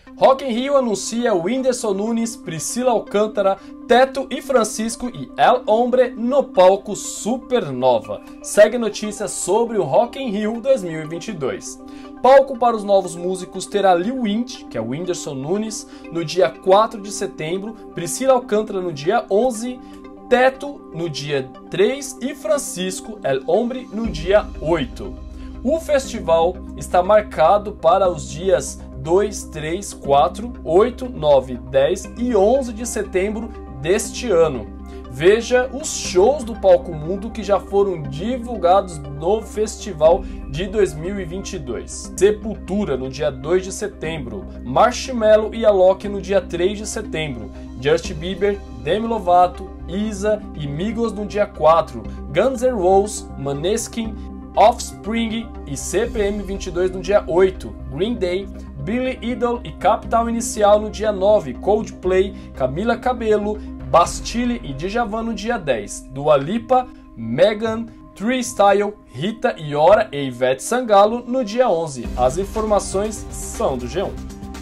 Rock in Rio anuncia Whindersson Nunes, Priscila Alcântara, Teto e Francisco e El Hombre no palco Supernova. Segue notícias sobre o Rock in Rio 2022. Palco para os novos músicos terá Lil Wind, que é o Whindersson Nunes, no dia 4 de setembro, Priscila Alcântara no dia 11, Teto no dia 3 e Francisco El Hombre no dia 8. O festival está marcado para os dias 2, 3, 4, 8, 9, 10 e 11 de setembro deste ano. Veja os shows do Palco Mundo que já foram divulgados no festival de 2022. Sepultura no dia 2 de setembro, Marshmello e Alok no dia 3 de setembro, Justin Bieber, Demi Lovato, Isa e Migos no dia 4, Guns N' Roses, Maneskin, Offspring e CPM 22 no dia 8, Green Day, Billy Idol e Capital Inicial no dia 9, Coldplay, Camila Cabello, Bastille e Djavan no dia 10, Dua Lipa, Megan, Tree Style, Rita Ora e Ivete Sangalo no dia 11. As informações são do G1.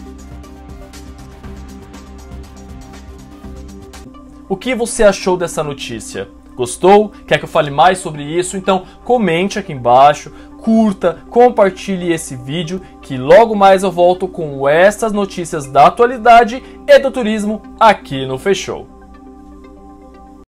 O que você achou dessa notícia? Gostou? Quer que eu fale mais sobre isso? Então comente aqui embaixo, curta, compartilhe esse vídeo que logo mais eu volto com essas notícias da atualidade e do turismo aqui no Fechou.